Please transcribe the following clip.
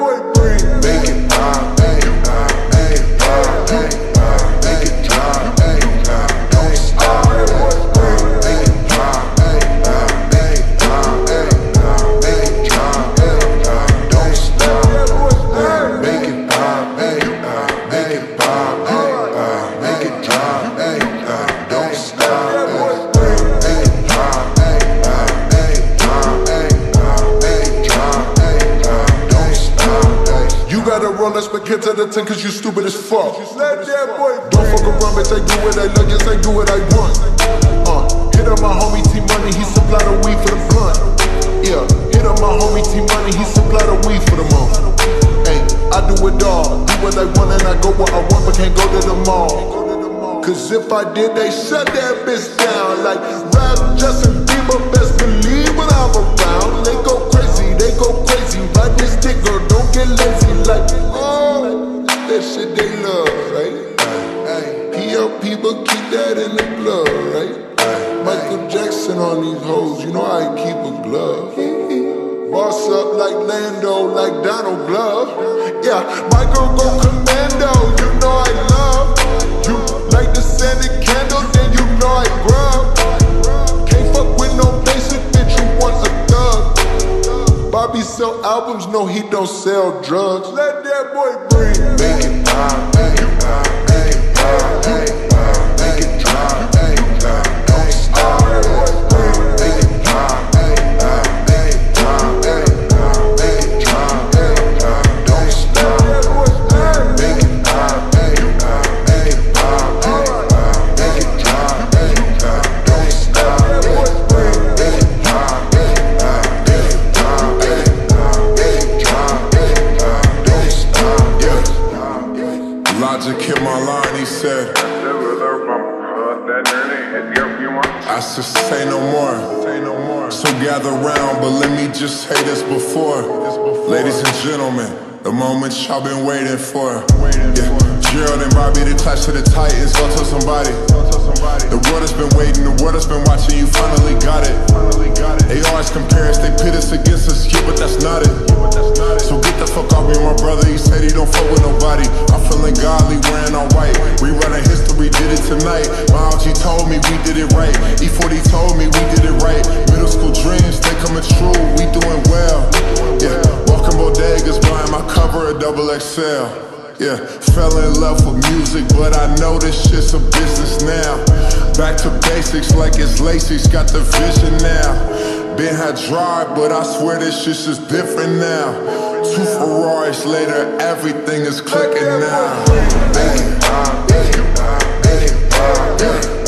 boy breathe. Make it pop, make it pop, make it pop, make it pop, make it drop, make it drop, don't stop. Make it pop, make it pop, make it pop, make it pop, make it drop, make it drop, don't stop. Make it pop, make it pop, make it pop, make it drop, make it drop, don't stop. Make it pop, make it pop, make it pop, make it pop, make it drop, make it drop, don't stop. You gotta roll, let's get to the 10 cause you stupid as fuck. Let that boy don't fuck around, bitch, I do what I like, yes, I do what I want. Hit up my homie T-Money, he supply the weed for the blunt. Yeah, hit up my homie T-Money, he supply the weed for the month. Hey, I do it all, do what I want and I go where I want, but can't go to the mall. Cause if I did, they shut that bitch down. Like rap Justin Bieber, best believe when I'm around. They go crazy, ride this dick, girl, don't get lazy. Like, oh, that shit they love, right? PLP, but keep that in the blood, right? Michael Jackson on these hoes, you know I keep a glove. Boss up like Lando, like Donald Glove. Yeah, my girl go commando, you know I love. You like the scented candle, then you know I grub. Can't fuck with no basic bitch, you want a thug. Bobby sell albums, no he don't sell drugs. Let that boy breathe. Make it pop, make it pop, make it pop, make it pop, make it drop, make it drop, don't stop. Make it pop, make it pop, make it pop, make it pop, make it drop, make it drop, don't stop. Make it pop, make it pop, make it pop, make it pop, make it drop, make it drop, don't stop. Make it pop, make it pop, make it pop, make it pop, make it drop, make it drop, don't stop. Logic hit my line, he said, I should say no more. So gather round, but let me just say this before. Ladies and gentlemen, the moment y'all been waiting for. Yeah, Gerald and Bobby, the clash of the Titans. Go tell somebody. The world has been waiting, the world has been watching, you finally got it. They always compare us, they pit us against us, yeah, but that's not it. So get the fuck off me, my brother, he said he don't fuck with nobody. I'm feeling godly, wearing all white. Rerunning history, did it tonight. My OG told me we did it right. E40 told me we did it right. Middle school dreams, they coming true, we doing well. Yeah, walking bodegas, buying my cover a XXL. Yeah, fell in love with music, but I know this shit's a business now. Back to basics like it's Lacey's got the vision now. Been had drive, but I swear this shit's just different now. 2 Ferraris later, everything is clicking now. Make it pop, make it pop, make it pop, make it pop.